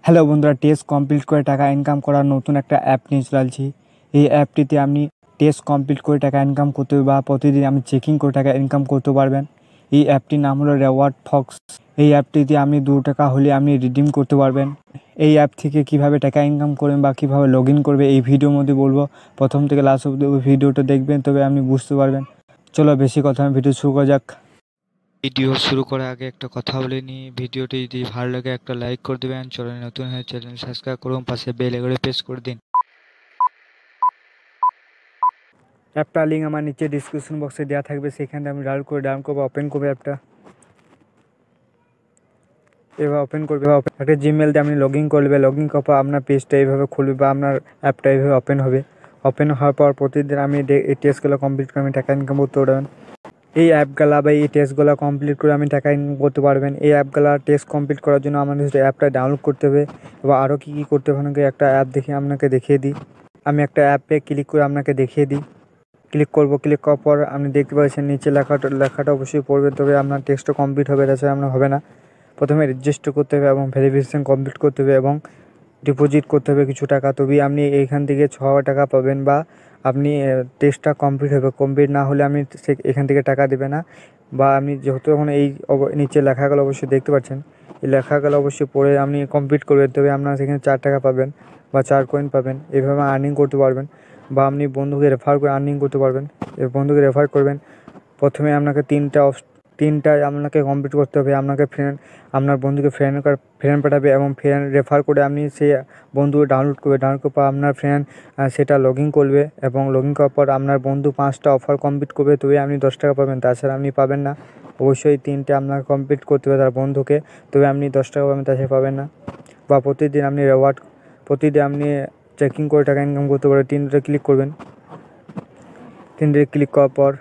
Hello বন্ধুরা, test complete করে টাকা ইনকাম করার নতুন একটা অ্যাপ নিয়ে চলে আসছি। এই অ্যাপটিতে আপনি টেস্ট কমপ্লিট করে টাকা ইনকাম করতে বা প্রতিদিন আপনি চেকিং করে টাকা ইনকাম করতে পারবেন। এই অ্যাপটির নাম হলো রেওয়ার্ড ফক্স। এই অ্যাপটিতে আপনি 2 টাকা হলে আপনি রিডিম করতে পারবেন। এই অ্যাপ থেকে কিভাবে টাকা ইনকাম করবেন বা কীভাবে লগ ইন করবে এই ভিডিওর মধ্যে বলবো। প্রথম থেকে লাস্ট অবধি ভিডিওটা দেখবেন, তবে আপনি বুঝতে পারবেন। চলো বেশি কথা আমি ভিডিও শুরু করা যাক। ভিডিও শুরু করার আগে একটা কথা বলে নিই, ভিডিওটি যদি ভালো লাগে একটা লাইক করে দেবেন। চ্যানেল নতুন হয়ে চ্যানেল সাবস্ক্রাইব করুন, পাশে বেল আইকনে প্রেস করে দিন। অ্যাপটার লিঙ্ক আমার নিচে ডিসক্রিপশন বক্সে দেওয়া থাকবে, সেখানে আমি ডাউনলোড করবো, ওপেন করবো অ্যাপটা। এবার ওপেন করবে, একটা জিমেল দিয়ে আপনি লগ ইন করবে। লগ ইন করার পর আপনার পেজটা এইভাবে খুলবে বা আপনার অ্যাপটা এইভাবে ওপেন হবে। ওপেন হওয়ার পর প্রতিদিন আমি এই টেস্টগুলো কমপ্লিট করে আমি টাকা ইনকাম করতে পারবেন। এই অ্যাপগুলা বা এই টেস্টগুলো কমপ্লিট করে আমি টাকা ইনকাম করতে পারবেন। এই অ্যাপগুলা টেস্ট কমপ্লিট করার জন্য আমাদের অ্যাপটা ডাউনলোড করতে হবে বা আরও কী কী করতে হবে একটা অ্যাপ দেখে আপনাকে দেখিয়ে দিই। আমি একটা অ্যাপে ক্লিক করে আপনাকে দেখিয়ে দিই। ক্লিক করব, ক্লিক করার পর আপনি দেখতে পাচ্ছেন নিচে লেখাটা অবশ্যই পড়বে, তবে আপনার টেস্টও কমপ্লিট হবে, তাছাড়া আপনার হবে না। প্রথমে রেজিস্টার করতে হবে এবং ভেরিফিকেশন কমপ্লিট করতে হবে এবং ডিপোজিট করতে হবে কিছু টাকা, তবেই আপনি এইখান থেকে 6,000 টাকা পাবেন বা আপনি টেস্টটা কমপ্লিট হবে। কমপ্লিট না হলে আপনি এখান থেকে টাকা দেবে না। বা আপনি যেহেতু এখন এই নিচে লেখাগুলো অবশ্যই দেখতে পাচ্ছেন, এই লেখাগুলো অবশ্যই পড়ে আপনি কমপ্লিট করবেন, তবে আপনার সেখানে 4 টাকা পাবেন বা 4 কয়েন পাবেন। এইভাবে আর্নিং করতে পারবেন বা আপনি বন্ধুকে রেফার করে আর্নিং করতে পারবেন। বন্ধুকে রেফার করবেন, প্রথমে আপনাকে তিনটা আপনাকে কমপ্লিট করতে হবে। আপনাকে আপনার বন্ধুকে ফ্রেন্ড পাঠাবে এবং ফ্রেন্ড রেফার করে আপনি সেই বন্ধুকে ডাউনলোড করার পর আপনার ফ্রেন্ড সেটা লগ ইন করবে এবং লগ ইন করার পর আপনার বন্ধু 5টা অফার কমপ্লিট করবে, তবে আপনি 10 টাকা পাবেন, তাছাড়া আপনি পাবেন না। অবশ্যই 3টে আপনাকে কমপ্লিট করতে হবে তার বন্ধুকে, তবে আপনি 10 টাকা পাবেন, তাছাড়া পাবেন না। বা প্রতিদিন আপনি চেকিং করে টাকা ইনকাম করতে পারবেন। 3টে ক্লিক করবেন। 3টে ক্লিক করার পর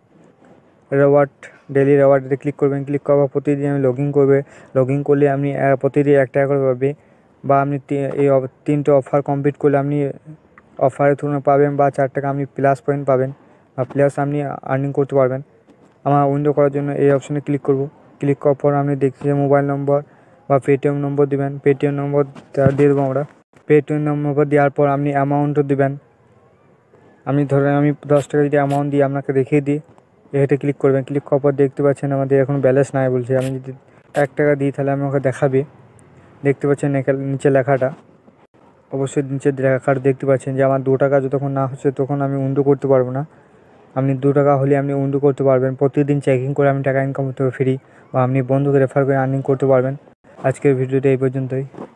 ডেলি রেওয়ার্ডে ক্লিক করবেন। ক্লিক করার পর প্রতিদিন আমি লগ ইন করলে আপনি প্রতিদিন 1 টাকা করে পাবে বা আপনি এই 3টে অফার কমপ্লিট করলে আপনি অফারের তুলনায় পাবেন বা 4 টাকা আপনি প্লাস পয়েন্ট পাবেন বা প্লাস আপনি আর্নিং করতে পারবেন। আমার উইন্ডো করার জন্য এই অপশানে ক্লিক করব। ক্লিক করার পর আপনি দেখছি মোবাইল নম্বর বা পেটিএম নম্বর দেবেন। পেটিএম নম্বর দিয়ে দেবো আমরা। পেটিএম নম্বর দেওয়ার পর আপনি অ্যামাউন্টও দেবেন। আমি 10 টাকা যদি অ্যামাউন্ট দিয়ে আপনাকে দেখিয়ে দিই, এতে ক্লিক করবেন। ক্লিক করার পর দেখতে পাচ্ছেন আমাদের এখন ব্যালেন্স নাই বলছে। আমি যদি 1 টাকা দিই তাহলে আমাকে দেখাবে। দেখতে পাচ্ছেন নিচে লেখাটা, অবশ্যই নিচে লেখাটা দেখতে পাচ্ছেন যে আমার 2 টাকা যতক্ষণ না হচ্ছে তখন আমি উইন্ডো করতে পারবো না। আপনি 2 টাকা হলে আপনি উইন্ডো করতে পারবেন। প্রতিদিন চেকিং করে আপনি টাকা ইনকাম করতে হবে ফ্রি, বা আপনি বন্ধুকে রেফার করে আর্নিং করতে পারবেন। আজকের ভিডিওটা এই পর্যন্তই।